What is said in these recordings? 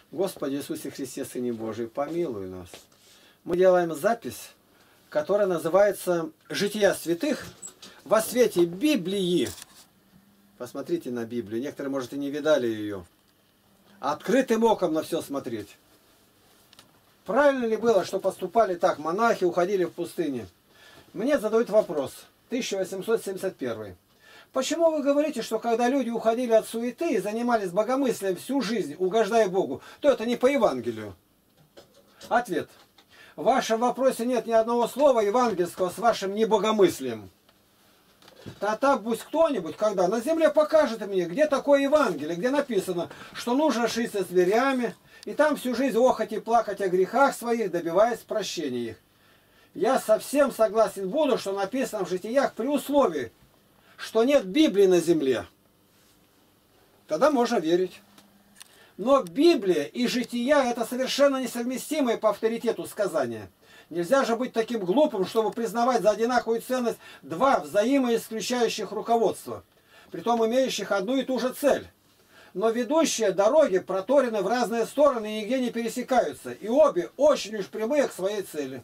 Господи Иисусе Христе, Сыне Божий, помилуй нас. Мы делаем запись, которая называется «Жития святых во свете Библии». Посмотрите на Библию. Некоторые, может, и не видали ее. Открытым оком на все смотреть. Правильно ли было, что поступали так монахи, уходили в пустыне? Мне задают вопрос. 1871. Почему вы говорите, что когда люди уходили от суеты и занимались богомыслием всю жизнь, угождая Богу, то это не по Евангелию? Ответ. В вашем вопросе нет ни одного слова евангельского с вашим небогомыслием. Тогда пусть кто-нибудь, когда на земле покажет мне, где такое Евангелие, где написано, что нужно жить со зверями, и там всю жизнь охоть и плакать о грехах своих, добиваясь прощения их. Я совсем согласен буду, что написано в житиях при условии, что нет Библии на земле. Тогда можно верить. Но Библия и жития – это совершенно несовместимые по авторитету сказания. Нельзя же быть таким глупым, чтобы признавать за одинаковую ценность два взаимоисключающих руководства, притом имеющих одну и ту же цель. Но ведущие дороги проторены в разные стороны и нигде не пересекаются, и обе очень уж прямые к своей цели.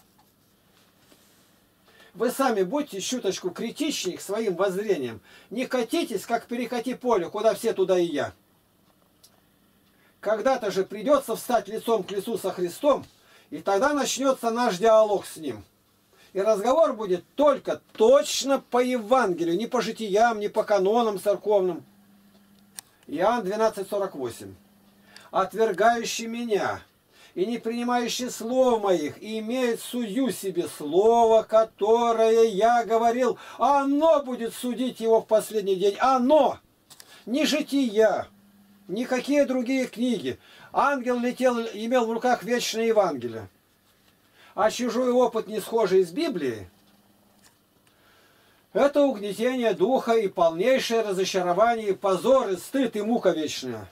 Вы сами будьте чуточку критичнее к своим воззрениям. Не катитесь, как перекати поле, куда все, туда и я. Когда-то же придется встать лицом к лицу со Христом, и тогда начнется наш диалог с Ним. И разговор будет только точно по Евангелию, не по житиям, не по канонам церковным. Иоанн 12:48. «Отвергающий меня и не принимающий слов моих, и имеет судью себе слово, которое я говорил, оно будет судить его в последний день». Оно! Не жития, никакие другие книги. Ангел летел, имел в руках вечное Евангелие. А чужой опыт, не схожий с Библией, это угнетение духа и полнейшее разочарование, и позор, и стыд, и мука вечная.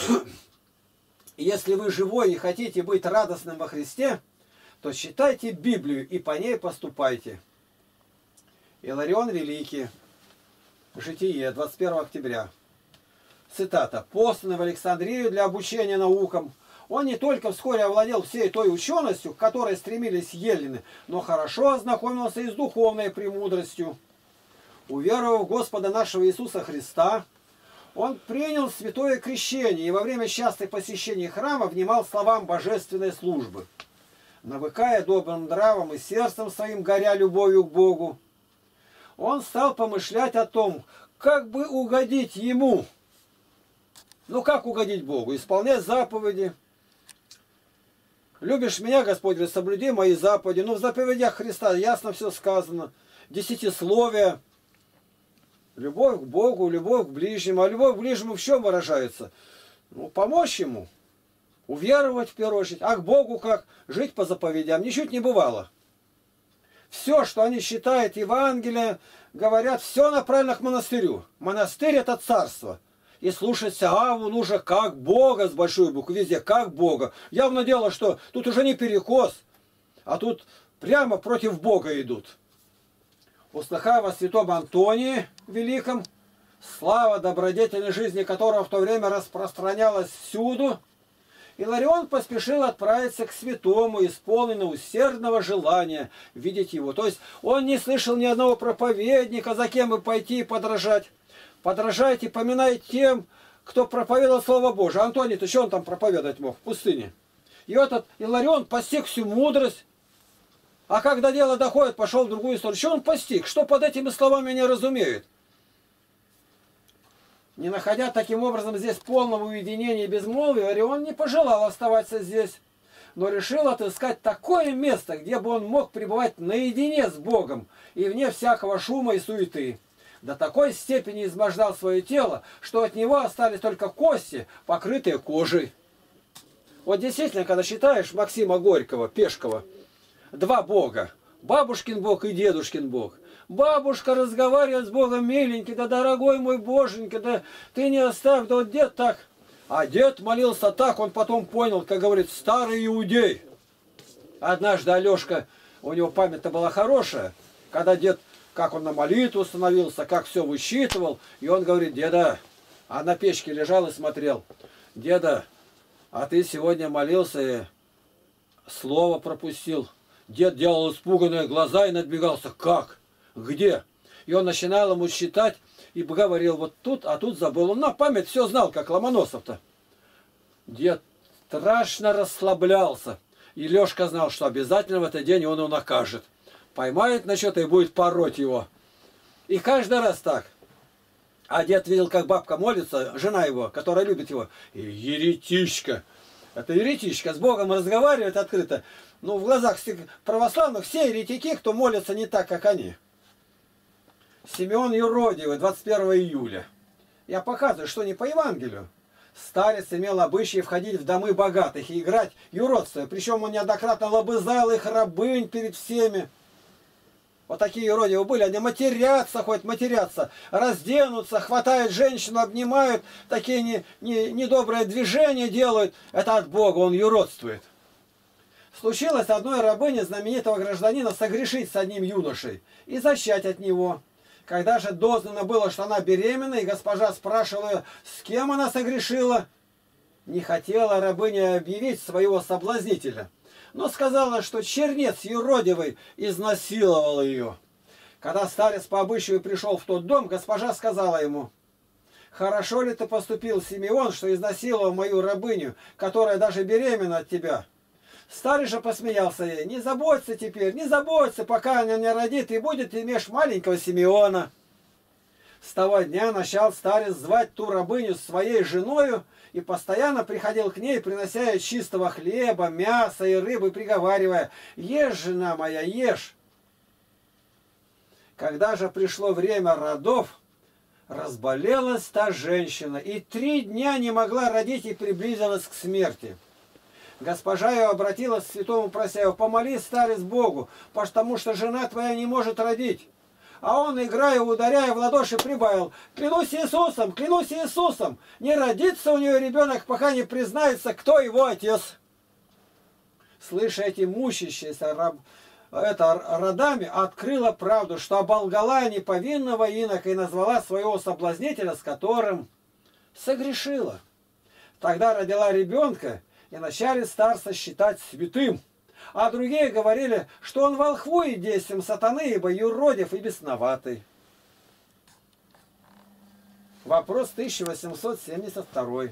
Если вы живой и хотите быть радостным во Христе, то читайте Библию и по ней поступайте. Иларион Великий. Житие, 21 октября. Цитата. «Посланный в Александрию для обучения наукам, он не только вскоре овладел всей той ученостью, к которой стремились еллины, но хорошо ознакомился и с духовной премудростью. Уверовав в Господа нашего Иисуса Христа, он принял святое крещение и во время частых посещений храма внимал словам божественной службы. Навыкая добрым нравом и сердцем своим, горя любовью к Богу, он стал помышлять о том, как бы угодить Ему». Ну как угодить Богу? Исполнять заповеди. «Любишь меня, Господь, говорит, соблюди мои заповеди». Ну в заповедях Христа ясно все сказано. Десятисловие. Любовь к Богу, любовь к ближнему. А любовь к ближнему в чем выражается? Ну, помочь ему. Уверовать в первую очередь. А к Богу как? Жить по заповедям. Ничуть не бывало. Все, что они считают Евангелие, говорят, все направлено к монастырю. Монастырь – это царство. И слушать Саву нужно как Бога с большой буквы, везде как Бога. Явно дело, что тут уже не перекос, а тут прямо против Бога идут. Услыхав о святом Антонии Великом, слава добродетельной жизни которого в то время распространялась всюду, Иларион поспешил отправиться к святому, исполненному усердного желания видеть его. То есть он не слышал ни одного проповедника, за кем бы пойти и подражать. Подражайте, поминайте тем, кто проповедовал Слово Божие. Антоний-то что он там проповедовать мог в пустыне? И этот Иларион постиг всю мудрость. А когда дело доходит, пошел в другую сторону. Что он постиг? Что под этими словами не разумеет? Не находя таким образом здесь полного уединения и безмолвия, Иларион не пожелал оставаться здесь, но решил отыскать такое место, где бы он мог пребывать наедине с Богом и вне всякого шума и суеты. До такой степени измождал свое тело, что от него остались только кости, покрытые кожей. Вот действительно, когда считаешь Максима Горького, Пешкова, два Бога, бабушкин Бог и дедушкин Бог. Бабушка разговаривает с Богом: миленький, да дорогой мой Боженька, да ты не оставь, да вот дед так. А дед молился так, он потом понял, как говорит старый иудей. Однажды Алешка, у него память-то была хорошая, когда дед, как он на молитву становился, как все высчитывал, и он говорит: деда, а на печке лежал и смотрел: деда, А ты сегодня молился и слово пропустил. Дед делал испуганные глаза и надбегался. Как? Где? И он начинал ему считать и говорил, вот тут, а тут забыл. Он на память все знал, как Ломоносов-то. Дед страшно расслаблялся. И Лешка знал, что обязательно в этот день он его накажет. Поймает на что-то и будет пороть его. И каждый раз так. А дед видел, как бабка молится, жена его, которая любит его. И еретичка. Это еретичка. С Богом разговаривает открыто. Ну, в глазах православных все еретики, кто молится не так, как они. Симеон Юродивый, 21 июля. Я показываю, что не по Евангелию. Старец имел обычай входить в домы богатых и играть юродство. Причем он неоднократно лобызал их рабынь перед всеми. Вот такие юродивые были. Они матерятся, хоть матерятся, разденутся, хватают женщину, обнимают, такие недобрые движения делают. Это от Бога, он юродствует. Случилось одной рабыне знаменитого гражданина согрешить с одним юношей и зачать от него. Когда же дознано было, что она беременна, и госпожа спрашивала ее, с кем она согрешила, не хотела рабыня объявить своего соблазнителя, но сказала, что чернец юродивый изнасиловал ее. Когда старец по обычаю пришел в тот дом, госпожа сказала ему, «Хорошо ли ты поступил, Симеон, что изнасиловал мою рабыню, которая даже беременна от тебя?» Старец же посмеялся ей, «Не заботься теперь, не заботься, пока она не родит, и будет имеешь маленького Симеона». С того дня начал старец звать ту рабыню своей женою и постоянно приходил к ней, принося ей чистого хлеба, мяса и рыбы, приговаривая, «Ешь, жена моя, ешь». Когда же пришло время родов, разболелась та женщина, и 3 дня не могла родить и приблизилась к смерти. Госпожа ее обратилась к святому, прося его, «Помолись, старец, Богу, потому что жена твоя не может родить». А он, играя, ударяя в ладоши, прибавил, клянусь Иисусом, не родится у нее ребенок, пока не признается, кто его отец». Слыша эти мучащиеся родами, открыла правду, что оболгала неповинного инока и назвала своего соблазнителя, с которым согрешила. Тогда родила ребенка, и начали старца считать святым. А другие говорили, что он волхвует действием сатаны, ибо юродив и бесноватый. Вопрос 1872.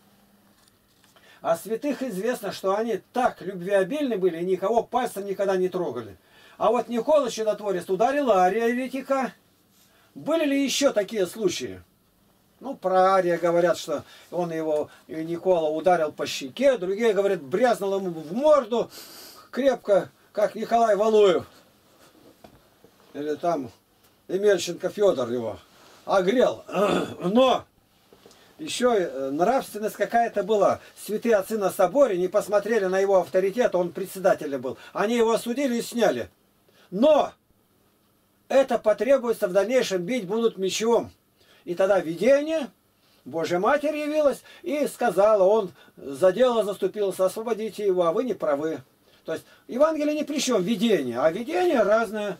О святых известно, что они так любвеобильны были и никого пальцем никогда не трогали. А вот Никола Чудотворец ударил Ария еретика. Были ли еще такие случаи? Ну, про Ария говорят, что он его, Никола, ударил по щеке, другие говорят, брязнул ему в морду крепко, как Николай Валуев. Или там Емельченко Федор его огрел. Но еще нравственность какая-то была. Святые отцы на соборе не посмотрели на его авторитет, он председателем был. Они его осудили и сняли. Но это потребуется в дальнейшем, бить будут мечом. И тогда видение, Божья Матерь явилась и сказала, он за дело заступился, освободите его, а вы не правы. То есть Евангелие ни при чем, видение, а видение разное.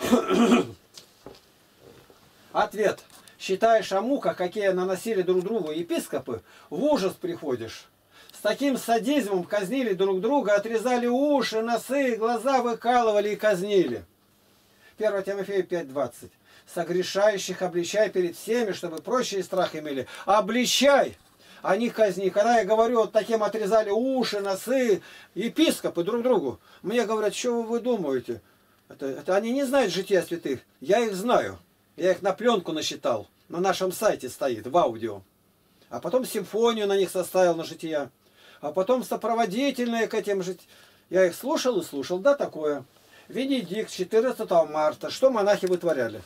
Ответ. Считаешь о муках, какие наносили друг другу епископы, в ужас приходишь. С таким садизмом казнили друг друга, отрезали уши, носы, глаза выкалывали и казнили. 1 Тимофея 5:20. Согрешающих обличай перед всеми, чтобы прочие страх имели. Обличай, а не казни. Когда я говорю, вот таким отрезали уши, носы, епископы друг другу. Мне говорят, что вы думаете? Это они не знают жития святых. Я их знаю. Я их на пленку насчитал. На нашем сайте стоит, в аудио. А потом симфонию на них составил на жития. А потом сопроводительные к этим житиям. Я их слушал и слушал. Да, такое. Венедикт, 14 марта. Что монахи вытворяли?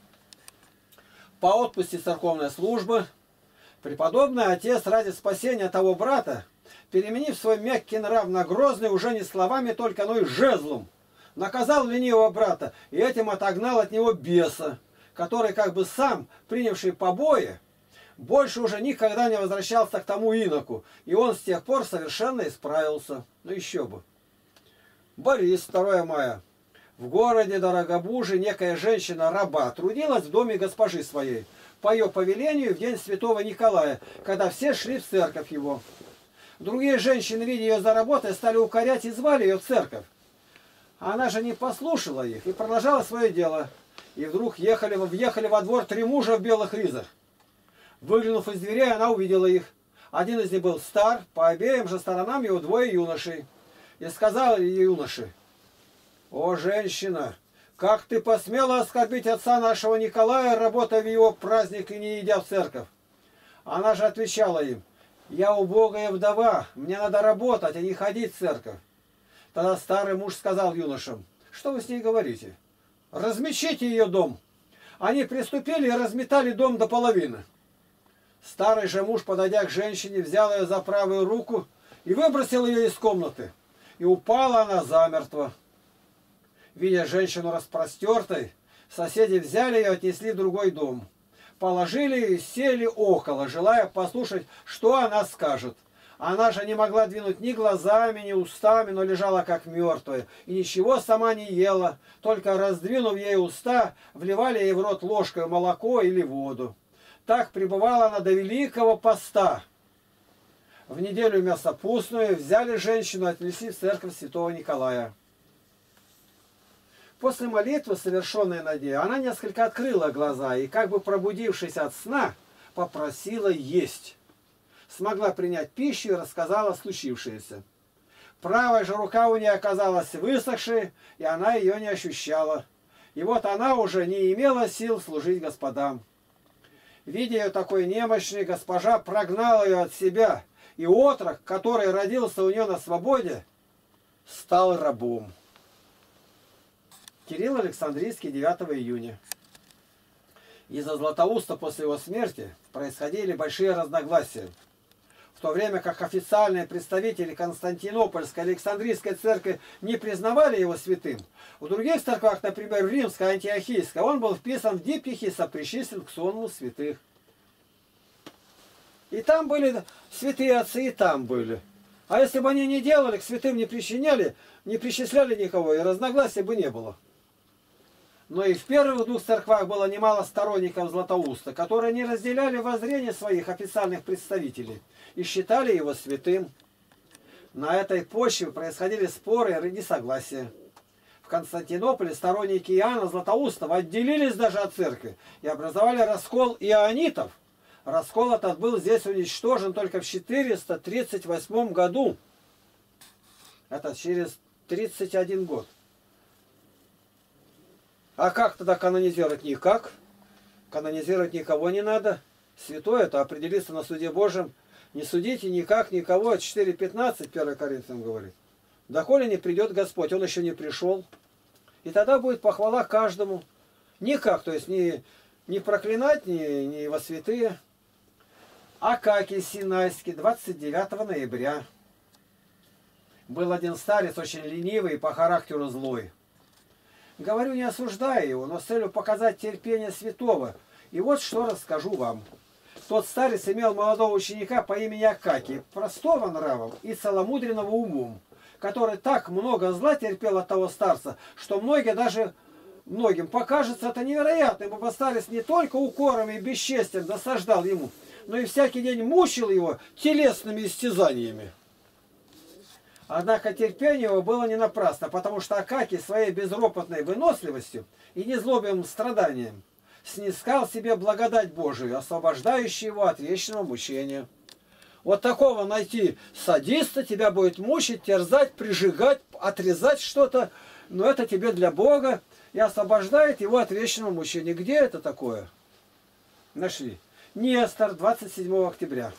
По отпусти церковной службы преподобный отец ради спасения того брата, переменив свой мягкий нрав на грозный, уже не словами только, но и жезлом, наказал ленивого брата и этим отогнал от него беса, который как бы сам, принявший побои, больше уже никогда не возвращался к тому иноку, и он с тех пор совершенно исправился. Ну еще бы. Борис, 2 мая. В городе Дорогобуже некая женщина-раба трудилась в доме госпожи своей, по ее повелению в день святого Николая, когда все шли в церковь его. Другие женщины, видя ее за работой, стали укорять и звали ее в церковь. Она же не послушала их и продолжала свое дело. И вдруг въехали во двор 3 мужа в белых ризах. Выглянув из дверей, она увидела их. Один из них был стар, по обеим же сторонам его 2 юношей. И сказала ей юноше: «О, женщина, как ты посмела оскорбить отца нашего Николая, работая в его праздник и не идя в церковь?» Она же отвечала им: «Я убогая вдова, мне надо работать, а не ходить в церковь». Тогда старый муж сказал юношам: «Что вы с ней говорите? Размечите ее дом». Они приступили и разметали дом до половины. Старый же муж, подойдя к женщине, взял ее за правую руку и выбросил ее из комнаты. И упала она замертво. Видя женщину распростертой, соседи взяли ее и отнесли в другой дом. Положили и сели около, желая послушать, что она скажет. Она же не могла двинуть ни глазами, ни устами, но лежала как мертвая. И ничего сама не ела, только раздвинув ей уста, вливали ей в рот ложкой молоко или воду. Так пребывала она до Великого Поста. В неделю мясопустную взяли женщину и отнесли в церковь святого Николая. После молитвы, совершенной над ней, она несколько открыла глаза и, как бы пробудившись от сна, попросила есть. Смогла принять пищу и рассказала случившееся. Правая же рука у нее оказалась высохшей, и она ее не ощущала. И вот она уже не имела сил служить господам. Видя ее такой немощной, госпожа прогнала ее от себя, и отрок, который родился у нее на свободе, стал рабом. Кирилл Александрийский, 9 июня. Из-за Златоуста после его смерти происходили большие разногласия. В то время как официальные представители Константинопольской Александрийской церкви не признавали его святым, в других церквах, например, в Римской, Антиохийской, он был вписан в диптихи и сопричислен к сонму святых. И там были святые отцы, и там были. А если бы они не делали, к святым не причисляли никого, и разногласий бы не было. Но и в первых 2 церквах было немало сторонников Златоуста, которые не разделяли воззрения своих официальных представителей и считали его святым. На этой почве происходили споры и несогласия. В Константинополе сторонники Иоанна Златоустова отделились даже от церкви и образовали раскол ионитов. Раскол этот был здесь уничтожен только в 438 году. Это через 31 год. А как тогда канонизировать? Никак. Канонизировать никого не надо. Святой это определится на суде Божьем. Не судите никак никого. 4:15 1 Коринфянам говорит. Доколе не придет Господь, Он еще не пришел. И тогда будет похвала каждому. Никак, то есть не проклинать, не во святые. Акакий Синайский, 29 ноября. Был один старец, очень ленивый и по характеру злой. Говорю, не осуждая его, но с целью показать терпение святого. И вот что расскажу вам. Тот старец имел молодого ученика по имени Акакий, простого нравом и целомудренного умом, который так много зла терпел от того старца, что многим покажется это невероятным, ибо старец не только укором и бесчестием досаждал ему, но и всякий день мучил его телесными истязаниями. Однако терпение его было не напрасно, потому что Акакий своей безропотной выносливостью и незлобивым страданием снискал себе благодать Божию, освобождающую его от вечного мучения. Вот такого найти садиста тебя будет мучить, терзать, прижигать, отрезать что-то, но это тебе для Бога и освобождает его от вечного мучения. Где это такое? Нашли. Нестор, 27 октября.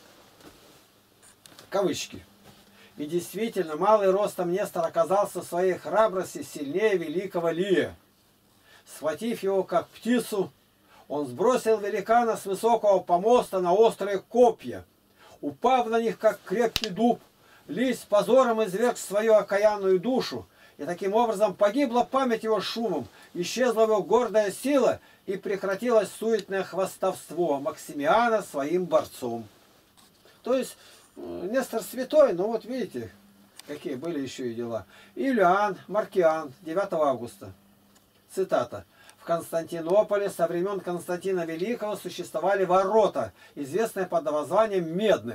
Кавычки. И действительно, малый ростом Нестор оказался в своей храбрости сильнее великого Лия. Схватив его как птицу, он сбросил великана с высокого помоста на острые копья. Упав на них, как крепкий дуб, Лий с позором изверг свою окаянную душу, и таким образом погибла память его шумом, исчезла его гордая сила, и прекратилось суетное хвастовство Максимиана своим борцом. То есть Нестор святой, но вот видите, какие были еще и дела. Юлиан, Маркиан, 9 августа. Цитата. В Константинополе со времен Константина Великого существовали ворота, известные под названием Медных.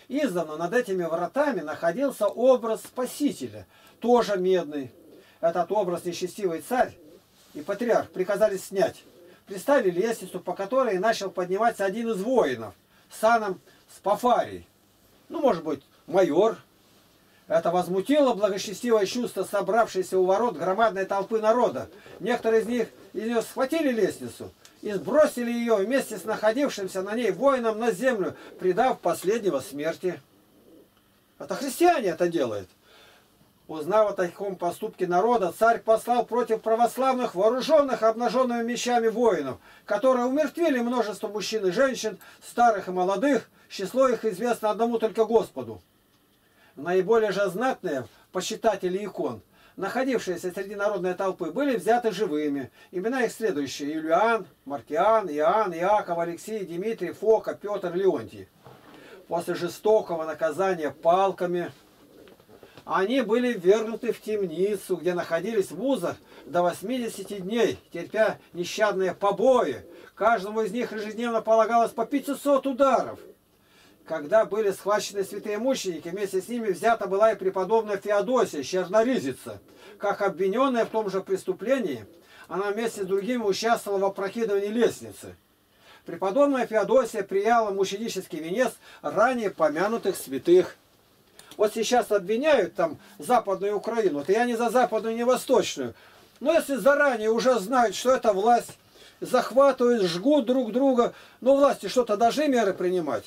Издавна над этими вратами находился образ Спасителя, тоже медный. Этот образ нечестивый царь и патриарх приказали снять. Приставили лестницу, по которой начал подниматься один из воинов, саном Спафарий. Ну, может быть, майор. Это возмутило благочестивое чувство собравшейся у ворот громадной толпы народа. Некоторые из нее схватили лестницу и сбросили ее вместе с находившимся на ней воином на землю, предав последнего смерти. Это христиане это делают. Узнав о таком поступке народа, царь послал против православных, вооруженных обнаженными мечами воинов, которые умертвили множество мужчин и женщин, старых и молодых, число их известно одному только Господу. Наиболее же знатные почитатели икон, находившиеся среди народной толпы, были взяты живыми. Имена их следующие: Юлиан, Маркиан, Иоанн, Иаков, Алексей, Дмитрий, Фока, Петр, Леонтий. После жестокого наказания палками они были ввергнуты в темницу, где находились в узах до 80 дней, терпя нещадные побои. Каждому из них ежедневно полагалось по 500 ударов. Когда были схвачены святые мученики, вместе с ними взята была и преподобная Феодосия, черноризица. Как обвиненная в том же преступлении, она вместе с другими участвовала в опрокидывании лестницы. Преподобная Феодосия прияла мученический венец ранее помянутых святых. Вот сейчас обвиняют там Западную Украину, то я не за Западную, не Восточную. Но если заранее уже знают, что это власть, захватывают, жгут друг друга, но власти что-то должны меры принимать.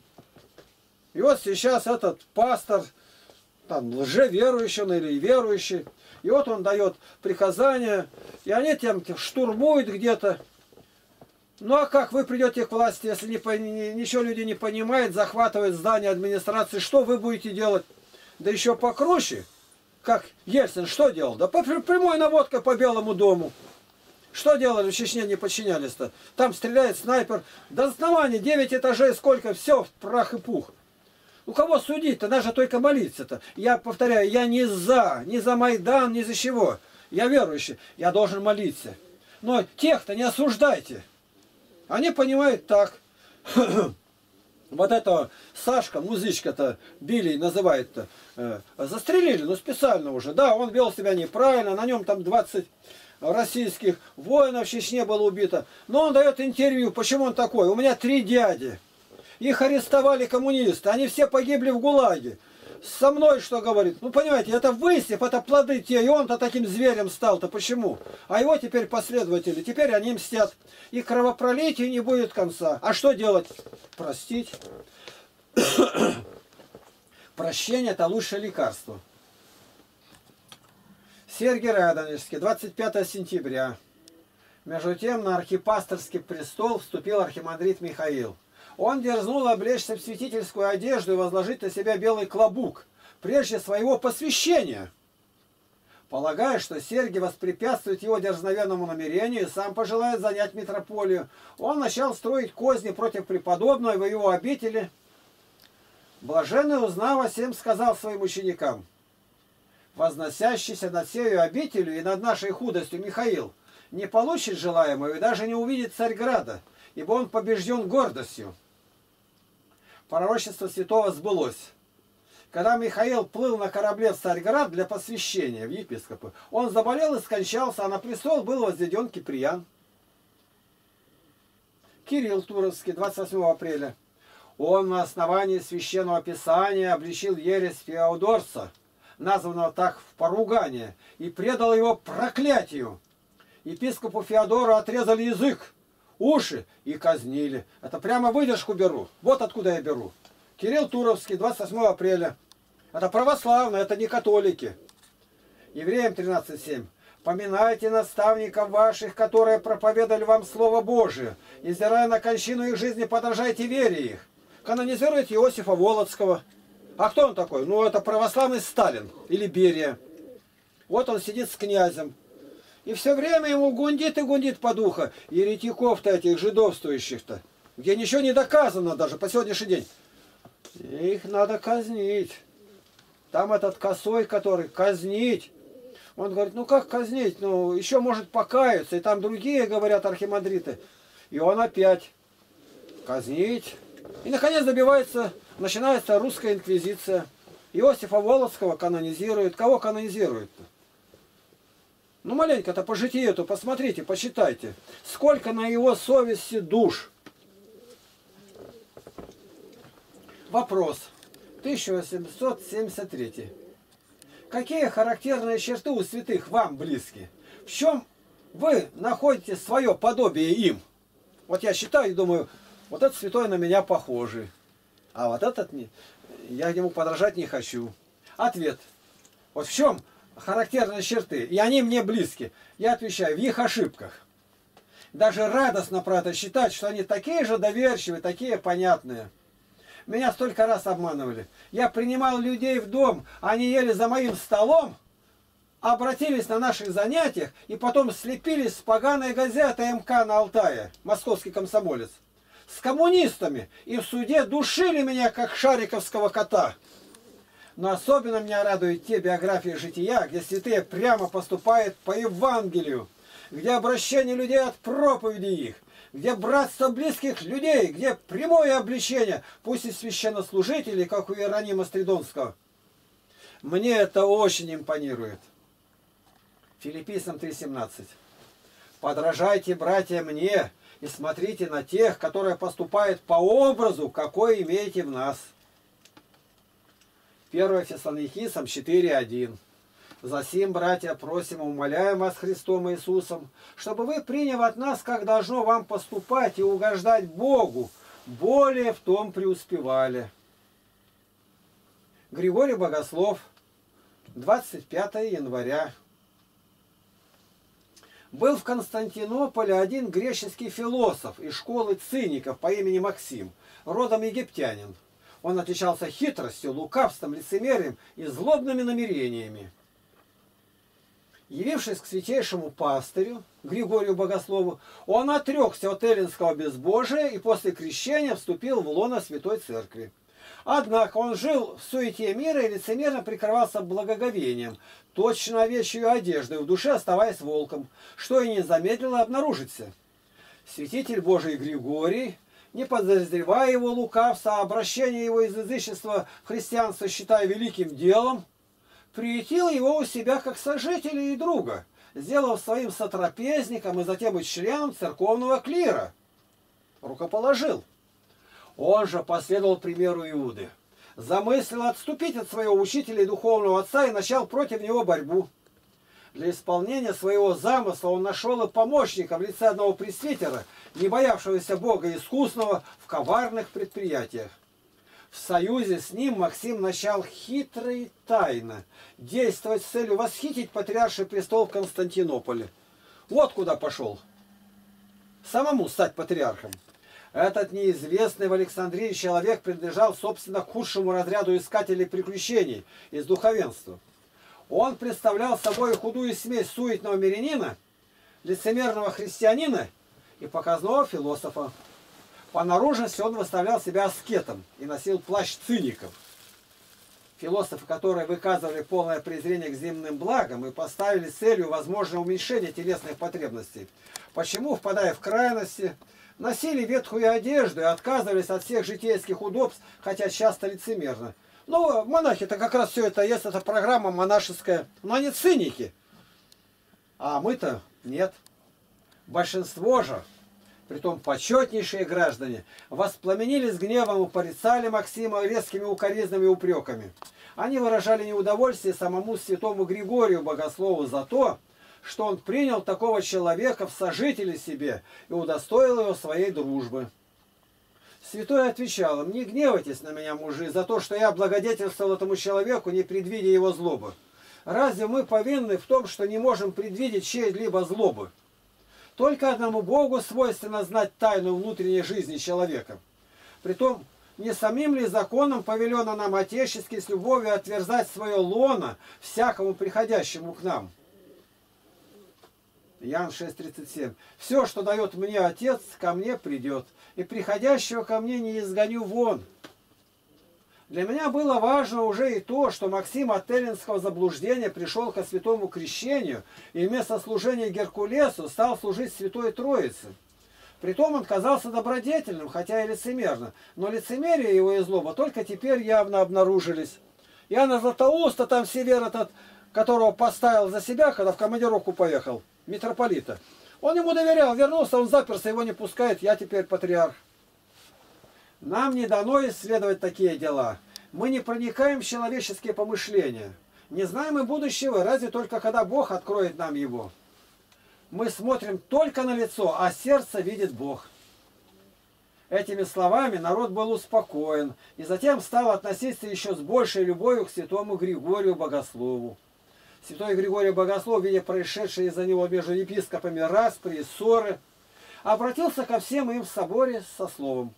И вот сейчас этот пастор, там, лжеверующий он или верующий, и вот он дает приказания, и они там штурмуют где-то. Ну а как вы придете к власти, если ничего люди не понимают, захватывают здание администрации, что вы будете делать? Да еще покруче, как Ельцин что делал? Да прямой наводкой по Белому дому. Что делали в Чечне, не подчинялись-то? Там стреляет снайпер, до основания 9 этажей, сколько, все, прах и пух. У кого судить-то? Даже только молиться-то. Я повторяю, я не за Майдан, ни за чего. Я верующий, я должен молиться. Но тех-то не осуждайте. Они понимают так. Вот этого Сашка, музычка-то, Билли называет-то, застрелили, ну специально уже. Да, он вел себя неправильно, на нем там 20 российских воинов в Чечне было убито. Но он дает интервью, почему он такой. У меня 3 дяди. Их арестовали коммунисты, они все погибли в ГУЛАГе. Со мной что говорит? Ну, понимаете, это высев, это плоды те, и он-то таким зверем стал-то. Почему? А его теперь последователи, теперь они мстят. И кровопролития не будет конца. А что делать? Простить. Прощение – это лучшее лекарство. Сергий Радонежский, 25 сентября. Между тем на архипасторский престол вступил архимандрит Михаил. Он дерзнул облечься в святительскую одежду и возложить на себя белый клобук, прежде своего посвящения. Полагая, что Сергий воспрепятствует его дерзновенному намерению и сам пожелает занять митрополию, он начал строить козни против преподобного в его обители. Блаженный, узнав о сем, сказал своим ученикам: «Возносящийся над сею обителью и над нашей худостью Михаил не получит желаемого и даже не увидит Царьграда, ибо он побежден гордостью». Пророчество святого сбылось. Когда Михаил плыл на корабле в Царьград для посвящения в епископы, он заболел и скончался, а на престол был возведен Киприан. Кирилл Туровский, 28 апреля. Он на основании священного писания обличил ересь Феодорца, названного так в поругание, и предал его проклятию. Епископу Феодору отрезали язык, уши и казнили. Это прямо выдержку беру. Вот откуда я беру. Кирилл Туровский, 28 апреля. Это православные, это не католики. Евреям 13:7. «Поминайте наставников ваших, которые проповедовали вам Слово Божие. И, взирая на кончину их жизни, подражайте вере их». Канонизирует Иосифа Волоцкого. А кто он такой? Ну, это православный Сталин или Берия. Вот он сидит с князем. И все время ему гундит и гундит по духу. Еретиков-то этих жидовствующих-то, где ничего не доказано даже по сегодняшний день. Их надо казнить. Там этот косой, который казнить. Он говорит, ну как казнить? Ну еще может покаяться. И там другие говорят архимандриты. И он опять казнить. И наконец добивается начинается русская инквизиция. Иосифа Волоцкого канонизируют. Кого канонизируют-то? Ну, маленько-то по житию-то посмотрите, посчитайте. Сколько на его совести душ. Вопрос. 1873. Какие характерные черты у святых вам близки? В чем вы находите свое подобие им? Вот я считаю и думаю, вот этот святой на меня похожий. А вот этот не. Я ему подражать не хочу. Ответ. Вот в чем характерные черты? И они мне близки. Я отвечаю, в их ошибках. Даже радостно про это считать, что они такие же доверчивые, такие понятные. Меня столько раз обманывали. Я принимал людей в дом, они ели за моим столом, обратились на наших занятиях и потом слепились с поганой газетой МК на Алтае, московский комсомолец, с коммунистами, и в суде душили меня, как шариковского кота. Но особенно меня радуют те биографии жития, где святые прямо поступают по Евангелию, где обращение людей от проповеди их, где братство близких людей, где прямое обличение, пусть и священнослужителей, как у Иеронима Стридонского. Мне это очень импонирует. Филиппийцам 3:17. Подражайте, братья, мне и смотрите на тех, которые поступают по образу, какой имеете в нас. 1 Фессалоникийцам 4:1. Засим, братья, просим, умоляем вас Христом Иисусом, чтобы вы, приняв от нас, как должно вам поступать и угождать Богу, более в том преуспевали. Григорий Богослов, 25 января. Был в Константинополе один греческий философ из школы циников по имени Максим, родом египтянин. Он отличался хитростью, лукавством, лицемерием и злобными намерениями. Явившись к святейшему пастырю Григорию Богослову, он отрекся от эллинского безбожия и после крещения вступил в лоно Святой Церкви. Однако он жил в суете мира и лицемерно прикрывался благоговением, точно овечью одеждой, в душе оставаясь волком, что и не замедлило обнаружиться. Святитель Божий Григорий, не подозревая его лукавства, а обращение его из язычества в христианство считая великим делом, приютил его у себя как сожителя и друга, сделав своим сотрапезником и затем и членом церковного клира. Рукоположил. Он же последовал примеру Иуды. Замыслил отступить от своего учителя и духовного отца и начал против него борьбу. Для исполнения своего замысла он нашел и помощника в лице одного пресвитера, не боявшегося Бога искусного в коварных предприятиях. В союзе с ним Максим начал хитро и тайно действовать с целью восхитить патриарший престол в Константинополе. Вот куда пошел. Самому стать патриархом. Этот неизвестный в Александрии человек принадлежал, собственно, к худшему разряду искателей приключений из духовенства. Он представлял собой худую смесь суетного мирянина, лицемерного христианина и показного философа. По наружности он выставлял себя аскетом и носил плащ циников. Философы, которые выказывали полное презрение к земным благам и поставили целью возможное уменьшение телесных потребностей, почему, впадая в крайности, носили ветхую одежду и отказывались от всех житейских удобств, хотя часто лицемерно. Ну, монахи-то как раз все это есть, это программа монашеская, но они циники. А мы-то нет. Большинство же, притом почетнейшие граждане, воспламенились гневом и порицали Максима резкими укоризнами и упреками. Они выражали неудовольствие самому святому Григорию Богослову за то, что он принял такого человека в сожители себе и удостоил его своей дружбы. Святой отвечал им: не гневайтесь на меня, мужи, за то, что я благодетельствовал этому человеку, не предвидя его злобы. Разве мы повинны в том, что не можем предвидеть чьей-либо злобы? Только одному Богу свойственно знать тайну внутренней жизни человека. Притом, не самим ли законом повелено нам отечески с любовью отверзать свое лоно всякому приходящему к нам? Иоанн 6:37. Все, что дает мне Отец, ко мне придет, и приходящего ко мне не изгоню вон. Для меня было важно уже и то, что Максим от эллинского заблуждения пришел ко святому крещению и вместо служения Геркулесу стал служить Святой Троице. Притом он казался добродетельным, хотя и лицемерно. Но лицемерие его и злоба только теперь явно обнаружились. Иоанна Златоуста, там Север этот, которого поставил за себя, когда в командировку поехал, митрополита. Он ему доверял, вернулся, он заперся, его не пускает, я теперь патриарх. Нам не дано исследовать такие дела. Мы не проникаем в человеческие помышления. Не знаем и будущего, разве только когда Бог откроет нам его. Мы смотрим только на лицо, а сердце видит Бог. Этими словами народ был успокоен, и затем стал относиться еще с большей любовью к святому Григорию Богослову. Святой Григорий Богослов, видя происшедшие из-за него между епископами распри и ссоры, обратился ко всем им в соборе со словом: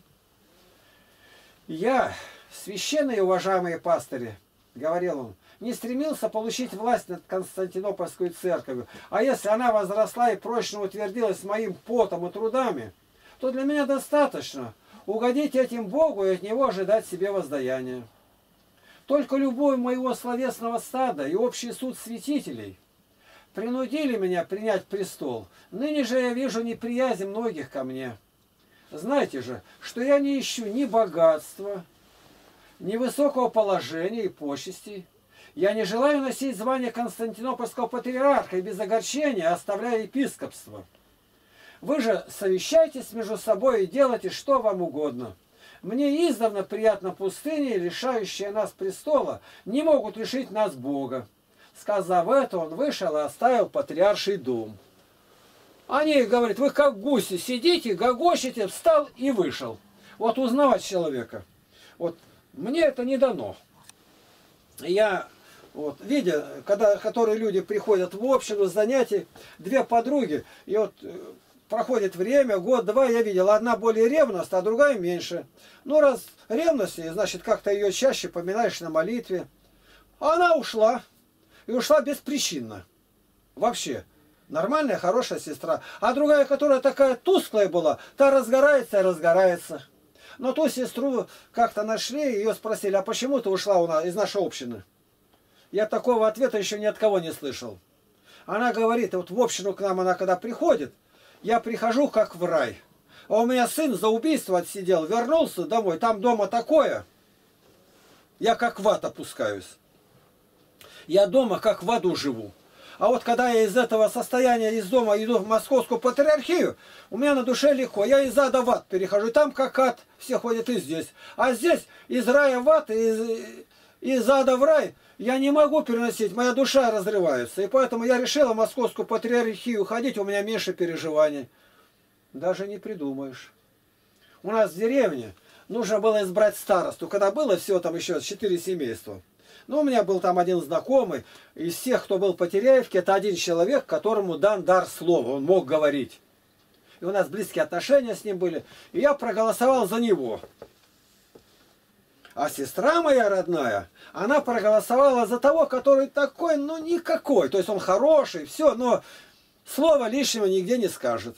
«Я, священные и уважаемые пастыри, — говорил он, — не стремился получить власть над Константинопольской церковью, а если она возросла и прочно утвердилась моим потом и трудами, то для меня достаточно угодить этим Богу и от Него ожидать себе воздаяния. Только любовь моего словесного стада и общий суд святителей принудили меня принять престол. Ныне же я вижу неприязнь многих ко мне. Знайте же, что я не ищу ни богатства, ни высокого положения и почестей. Я не желаю носить звание Константинопольского патриарха и без огорчения оставляя епископство. Вы же совещайтесь между собой и делайте, что вам угодно. Мне издавна приятно пустыни, лишающие нас престола, не могут лишить нас Бога». Сказав это, он вышел и оставил патриарший дом. Они, говорят, вы как гуси сидите, гогочите, встал и вышел. Вот узнавать человека. Вот мне это не дано. Я, вот, видя, которые люди приходят в общину, занятия, две подруги, и вот проходит время, год-два, я видел, одна более ревностная, а другая меньше. Ну, раз ревность, значит, как-то ее чаще поминаешь на молитве. А она ушла. И ушла беспричинно. Вообще. Нормальная, хорошая сестра. А другая, которая такая тусклая была, та разгорается и разгорается. Но ту сестру как-то нашли, ее спросили, а почему ты ушла из нашей общины? Я такого ответа еще ни от кого не слышал. Она говорит, вот в общину к нам она когда приходит, я прихожу как в рай. А у меня сын за убийство отсидел, вернулся домой, там дома такое. Я как в ад опускаюсь. Я дома как в аду живу. А вот когда я из этого состояния, из дома иду в Московскую патриархию, у меня на душе легко. Я из ада в ад перехожу. И там как ад, все ходят и здесь. А здесь из рая в ад, из ада в рай я не могу переносить. Моя душа разрывается. И поэтому я решила в Московскую патриархию ходить, у меня меньше переживаний. Даже не придумаешь. У нас в деревне нужно было избрать старосту. Когда было всего там еще 4 семейства. Ну, у меня был там один знакомый, из всех, кто был по Теряевке, это один человек, которому дан дар слова, он мог говорить. И у нас близкие отношения с ним были, и я проголосовал за него. А сестра моя родная, она проголосовала за того, который такой, ну, никакой. То есть он хороший, все, но слова лишнего нигде не скажет.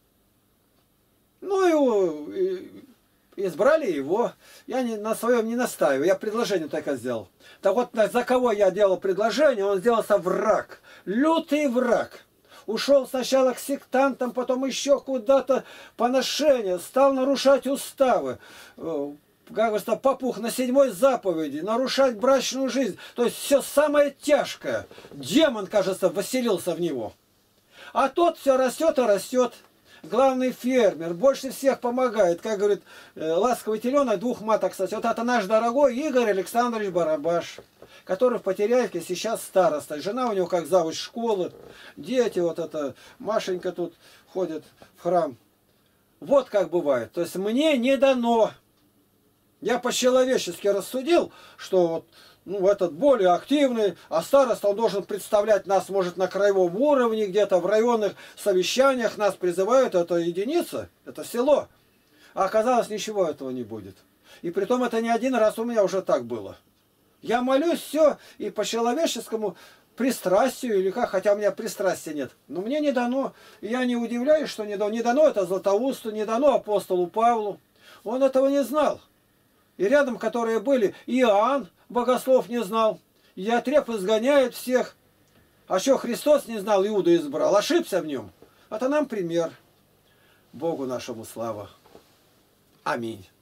Ну, и избрали его. Я на своем не настаиваю, я предложение только сделал. Так вот, за кого я делал предложение, он сделался враг. Лютый враг. Ушел сначала к сектантам, потом еще куда-то поношение, стал нарушать уставы. Как говорится, попух на 7-й заповеди, нарушать брачную жизнь. То есть все самое тяжкое. Демон, кажется, восселился в него. А тот все растет и растет. Главный фермер, больше всех помогает. Как говорит, ласковый теленок, 2 маток, кстати. Вот это наш дорогой Игорь Александрович Барабаш, который в Потеряевке сейчас староста. Жена у него как завуч школы. Дети, вот это, Машенька тут ходит в храм. Вот как бывает. То есть мне не дано. Я по-человечески рассудил, что вот, ну, этот более активный, а староста, он должен представлять нас, может, на краевом уровне, где-то в районных совещаниях нас призывают, это единица, это село. А оказалось, ничего этого не будет. И притом это не один раз у меня уже так было. Я молюсь все и по-человеческому пристрастию, или как, хотя у меня пристрастия нет. Но мне не дано. И я не удивляюсь, что не дано. Не дано это Златоусту, не дано апостолу Павлу. Он этого не знал. И рядом, которые были, Иоанн Богослов не знал. Ятреб изгоняет всех. А что Христос не знал, Иуда избрал. Ошибся в нем. Это нам пример. Богу нашему слава. Аминь.